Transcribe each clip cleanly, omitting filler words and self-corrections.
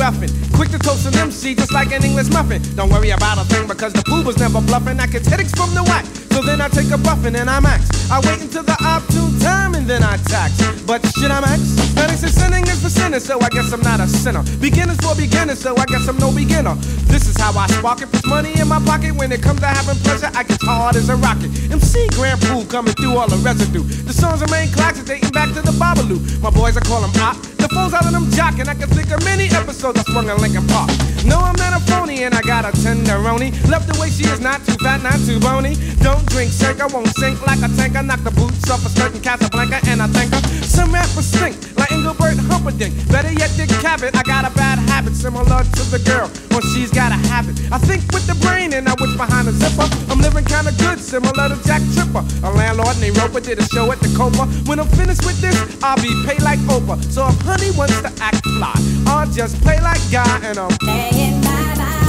MacGuffin. Quick to toast an MC just like an English muffin. Don't worry about a thing because the fool was never bluffing. I get headaches from the whack, so then I take a buffin' and I max. I wait until the opportune time and then I tax. But should I max? Now they say sinning is for sinners, so I guess I'm not a sinner. Beginners for beginners, so I guess I'm no beginner. This is how I spark it, put money in my pocket. When it comes to having pleasure, I get hard as a rocket. MC Grand Pool coming through all the residue. The songs remain classics dating back to the Babalu. My boys, I call them op. The phone's out of them jockin'. I can think of many episodes I swung in Lincoln Park. No, I'm not a phony and I got a tenderoni. Left the way she is, not too fat, not too bony. Don't drink shake, I won't sink like a tank. I knock the boots off a certain Casablanca and I thank her. Some rappers stink like Engelbert Humperdinck. Better yet, Dick Cavett. I got a bad habit similar to the girl when she's got a habit. I think with the brain and I wish behind the zipper. I'm living kinda good, similar to Jack Tripper. A landlord named Roper did a show at the Copa. When I'm finished with this, I'll be paid like Oprah. So if honey wants to act fly, I'll just play like Guy and I'm playing bye-bye.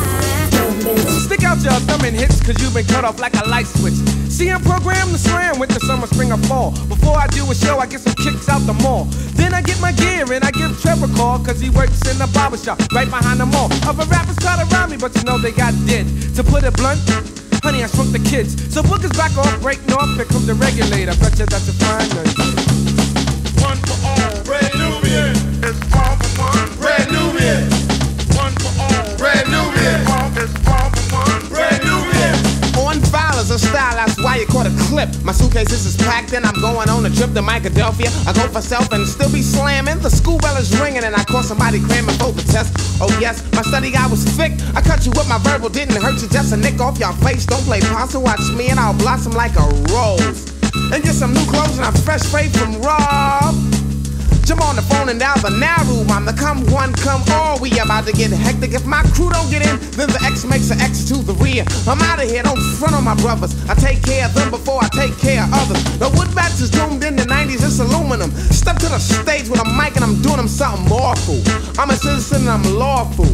Stick out your thumb and hits, cause you've been cut off like a light switch. See, I'm programmed to slam with the summer, spring, or fall. Before I do a show, I get some kicks out the mall. Then I get my gear and I give Trevor a call, cause he works in the barbershop right behind the mall. Other rappers try to rob me, but you know they got dead. To put it blunt, honey, I shrunk the kids. So bookers back off, break north, here comes the regulator. Bet you that's a fine night. One for all, Red Nubian. It's all for one, Red Nubian. One for all, Red Nubian. It's all for one, Red Nubian. On file is a style, that's why you caught a clip. My suitcases is packed and I'm going on a trip to Philadelphia. I go for self and still be slamming. The school bell is ringing and I caught somebody cramming for the test. Oh yes, my study guide was thick. I cut you with my verbal, didn't hurt you, just a nick off your face. Don't play possum, watch me and I'll blossom like a rose. And get some new clothes and I'm fresh straight from Rob. Jump on the phone and dial the Naru. I'm the come one, come all. We about to get hectic. If my crew don't get in, then the X makes an X to the rear. I'm out of here, don't front on my brothers. I take care of them before I take care of others. The wood bats is doomed in the 90s, it's aluminum. Step to the stage with a mic and I'm doing them something awful. I'm a citizen and I'm lawful.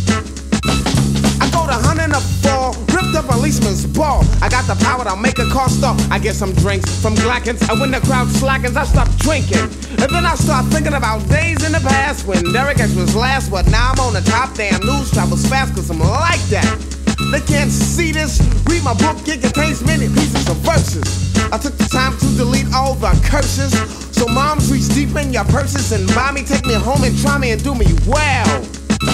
I go to hunting a fall, ripped up a policeman's ball. I got the power to make a car stop. I get some drinks from Glackens, and when the crowd slackens, I stop drinking. And then I start thinking about days in the past when Derek X was last, but now I'm on the top. Damn, news travels fast, cause I'm like that. They can't see this, read my book, it contains many pieces of verses. I took the time to delete all the curses, so moms reach deep in your purses and buy me, take me home and try me and do me well.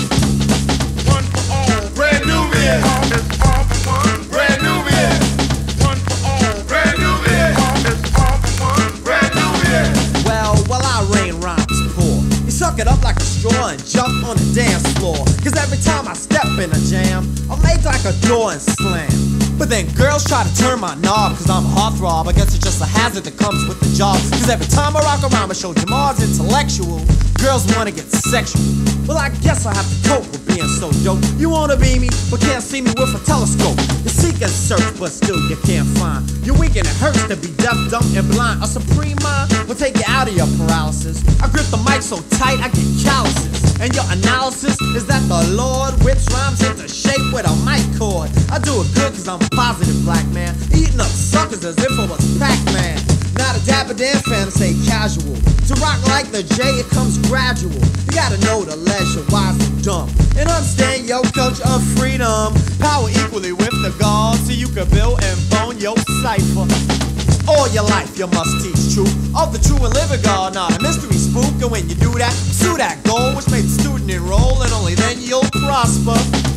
Red Nubian. It's all for one, Red Nubian. One for all, Red Nubian. It's all for one, Red Nubian. Well, I rain rhymes poor. You suck it up like a straw and jump on the dance floor. Cause every time I step in a jam, I make like a door and slam. But then girls try to turn my knob, cause I'm a heartthrob. I guess it's just a hazard that comes with the job. Cause every time I rock around, I show Jamal's intellectual. Girls wanna get sexual. Well, I guess I have to cope with being so dope. You wanna be me, but can't see me with a telescope. You seek and search, but still you can't find. You're weak and it hurts to be deaf, dumb, and blind. A supreme mind will take you out of your paralysis. I grip the mic so tight, I get calluses. And your analysis is that the Lord whips rhymes into shape with a mic cord. I do it good cause I'm a positive black man, eating up suckers as if I was Pac-Man. Not a dapper Dan fan, say casual. To rock like the J, it comes gradual. You gotta know the leisure, wise and dumb, and understand your culture of freedom. Power equally with the gods, so you can build and bone your cipher. All your life you must teach truth of the true and living God, not a mystery spook. And when you do that, pursue that goal which made the student enroll, and only then you'll prosper.